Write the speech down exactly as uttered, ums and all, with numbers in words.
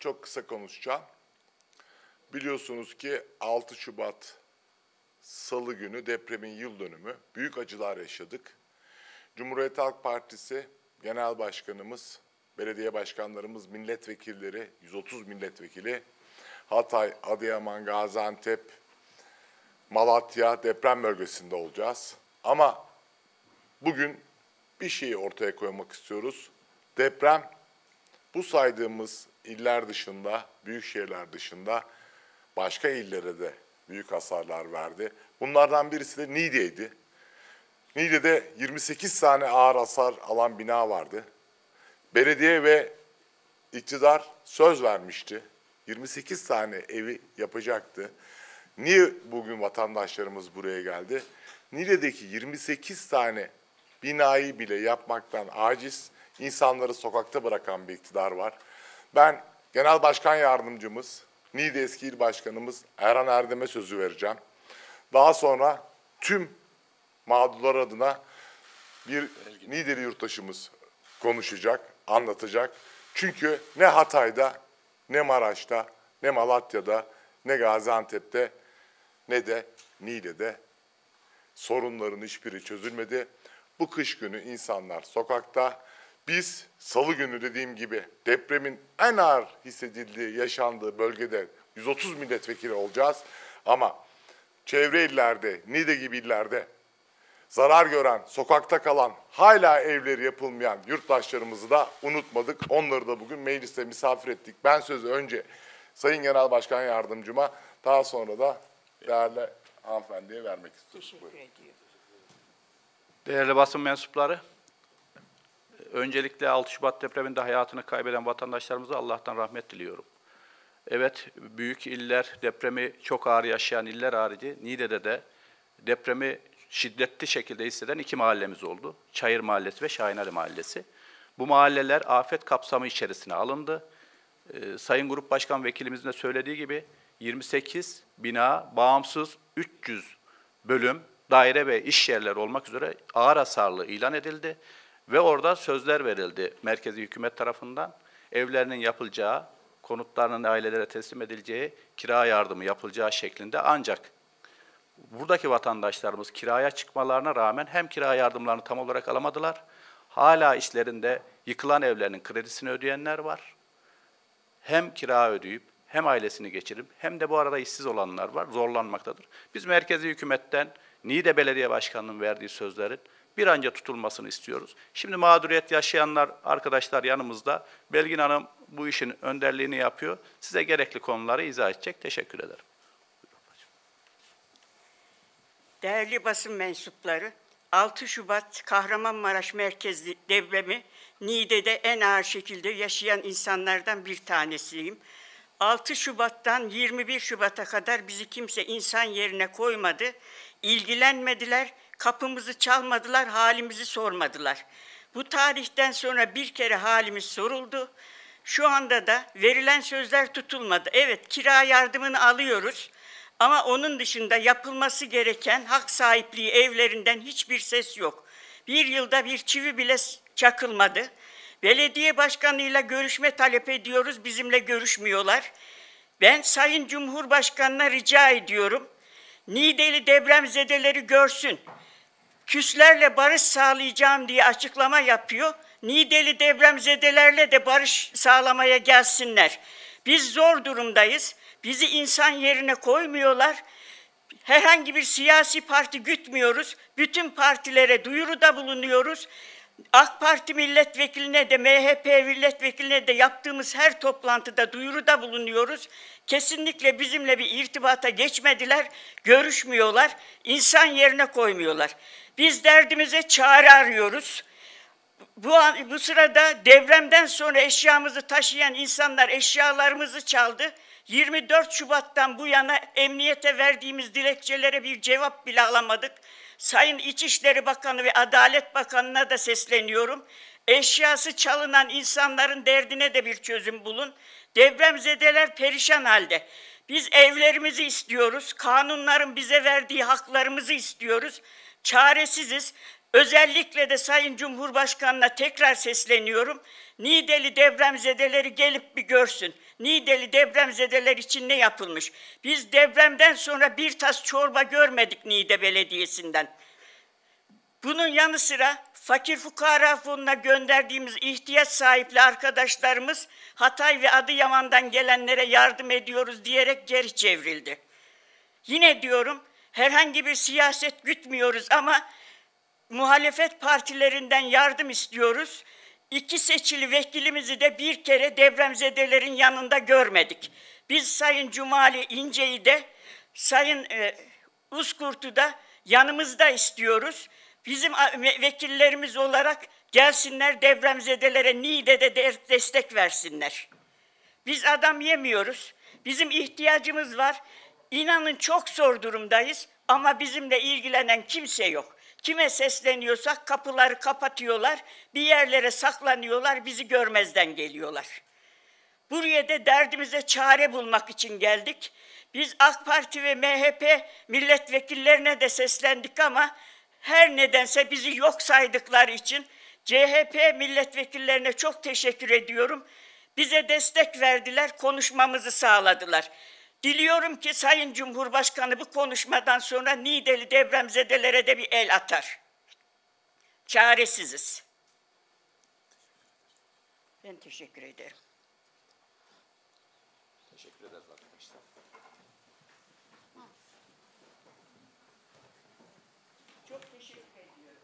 çok kısa konuşacağım. Biliyorsunuz ki altı Şubat Salı günü depremin yıl dönümü. Büyük acılar yaşadık. Cumhuriyet Halk Partisi Genel Başkanımız, belediye başkanlarımız, milletvekilleri, yüz otuz milletvekili, Hatay, Adıyaman, Gaziantep, Malatya deprem bölgesinde olacağız. Ama bugün bir şeyi ortaya koymak istiyoruz. Deprem bu saydığımız iller dışında, büyük şehirler dışında başka illere de büyük hasarlar verdi. Bunlardan birisi de Niğde'ydi. Niğde'de yirmi sekiz tane ağır hasar alan bina vardı. Belediye ve iktidar söz vermişti. yirmi sekiz tane evi yapacaktı. Niye bugün vatandaşlarımız buraya geldi? Niğde'deki yirmi sekiz tane binayı bile yapmaktan aciz, insanları sokakta bırakan bir iktidar var. Ben Genel Başkan Yardımcımız, Niğde Eski İl Başkanımız Erhan Erdem'e sözü vereceğim. Daha sonra tüm mağdurlar adına bir Niğdeli yurttaşımız konuşacak, anlatacak. Çünkü ne Hatay'da, ne Maraş'ta, ne Malatya'da, ne Gaziantep'te, ne de Niğde'de sorunların hiçbiri çözülmedi. Bu kış günü insanlar sokakta. Biz salı günü dediğim gibi depremin en ağır hissedildiği, yaşandığı bölgede yüz otuz milletvekili olacağız. Ama çevre illerde, Niğde gibi illerde zarar gören, sokakta kalan, hala evleri yapılmayan yurttaşlarımızı da unutmadık. Onları da bugün mecliste misafir ettik. Ben sözü önce Sayın Genel Başkan Yardımcıma, daha sonra da değerli hanımefendiye vermek istiyorum. Teşekkür ediyorum. Değerli basın mensupları, öncelikle altı Şubat depreminde hayatını kaybeden vatandaşlarımıza Allah'tan rahmet diliyorum. Evet, büyük iller, depremi çok ağır yaşayan iller harici, Niğde'de de depremi şiddetli şekilde hisseden iki mahallemiz oldu. Çayır Mahallesi ve Şahinali Mahallesi. Bu mahalleler afet kapsamı içerisine alındı. Ee, Sayın Grup Başkan Vekilimizin de söylediği gibi yirmi sekiz bina, bağımsız üç yüz bölüm, daire ve iş yerleri olmak üzere ağır hasarlı ilan edildi. Ve orada sözler verildi merkezi hükümet tarafından. Evlerinin yapılacağı, konutlarının ailelere teslim edileceği, kira yardımı yapılacağı şeklinde. Ancak buradaki vatandaşlarımız kiraya çıkmalarına rağmen hem kira yardımlarını tam olarak alamadılar, hala işlerinde yıkılan evlerinin kredisini ödeyenler var. Hem kira ödeyip, hem ailesini geçirip, hem de bu arada işsiz olanlar var, zorlanmaktadır. Biz merkezi hükümetten Niğde Belediye Başkanı'nın verdiği sözlerin bir an önce tutulmasını istiyoruz. Şimdi mağduriyet yaşayanlar, arkadaşlar yanımızda. Belgin Hanım bu işin önderliğini yapıyor. Size gerekli konuları izah edecek. Teşekkür ederim. Değerli basın mensupları, altı Şubat Kahramanmaraş merkezli depremi Niğde'de en ağır şekilde yaşayan insanlardan bir tanesiyim. altı Şubat'tan yirmi bir Şubat'a kadar bizi kimse insan yerine koymadı, ilgilenmediler, kapımızı çalmadılar, halimizi sormadılar. Bu tarihten sonra bir kere halimiz soruldu. Şu anda da verilen sözler tutulmadı. Evet, kira yardımını alıyoruz ama onun dışında yapılması gereken hak sahipliği evlerinden hiçbir ses yok. Bir yılda bir çivi bile çakılmadı. Belediye başkanıyla görüşme talep ediyoruz, bizimle görüşmüyorlar. Ben Sayın Cumhurbaşkanı'na rica ediyorum, Niğdeli depremzedeleri görsün. Küslerle barış sağlayacağım diye açıklama yapıyor. Niğdeli depremzedelerle de barış sağlamaya gelsinler. Biz zor durumdayız. Bizi insan yerine koymuyorlar. Herhangi bir siyasi parti gütmüyoruz. Bütün partilere duyuruda bulunuyoruz. AK Parti milletvekiline de M H P milletvekiline de yaptığımız her toplantıda duyuruda bulunuyoruz. Kesinlikle bizimle bir irtibata geçmediler, görüşmüyorlar, insan yerine koymuyorlar. Biz derdimize çare arıyoruz. Bu, an, bu sırada depremden sonra eşyamızı taşıyan insanlar eşyalarımızı çaldı. yirmi dört Şubat'tan bu yana emniyete verdiğimiz dilekçelere bir cevap bile alamadık. Sayın İçişleri Bakanı ve Adalet Bakanı'na da sesleniyorum. Eşyası çalınan insanların derdine de bir çözüm bulun. Depremzedeler perişan halde. Biz evlerimizi istiyoruz. Kanunların bize verdiği haklarımızı istiyoruz. Çaresiziz. Özellikle de Sayın Cumhurbaşkanı'na tekrar sesleniyorum. Niğdeli depremzedeleri gelip bir görsün. Niğdeli depremzedeler için ne yapılmış? Biz depremden sonra bir tas çorba görmedik Niğde Belediyesi'nden. Bunun yanı sıra fakir fukara fonuna gönderdiğimiz ihtiyaç sahipli arkadaşlarımız Hatay ve Adıyaman'dan gelenlere yardım ediyoruz diyerek geri çevrildi. Yine diyorum, herhangi bir siyaset gütmüyoruz ama muhalefet partilerinden yardım istiyoruz. İki seçili vekilimizi de bir kere depremzedelerin yanında görmedik. Biz Sayın Cumali İnce'yi de Sayın e, Uskurt'u da yanımızda istiyoruz. Bizim vekillerimiz olarak gelsinler depremzedelere Niğde'de de destek versinler. Biz adam yemiyoruz. Bizim ihtiyacımız var. İnanın çok zor durumdayız ama bizimle ilgilenen kimse yok. Kime sesleniyorsak kapıları kapatıyorlar, bir yerlere saklanıyorlar, bizi görmezden geliyorlar. Buraya da derdimize çare bulmak için geldik. Biz AK Parti ve M H P milletvekillerine de seslendik ama her nedense bizi yok saydıkları için C H P milletvekillerine çok teşekkür ediyorum. Bize destek verdiler, konuşmamızı sağladılar. Diliyorum ki Sayın Cumhurbaşkanı bu konuşmadan sonra Niğdeli depremzedelere de bir el atar. Çaresiziz. Ben teşekkür ederim. Teşekkür ederiz arkadaşlar. Çok teşekkür ediyorum.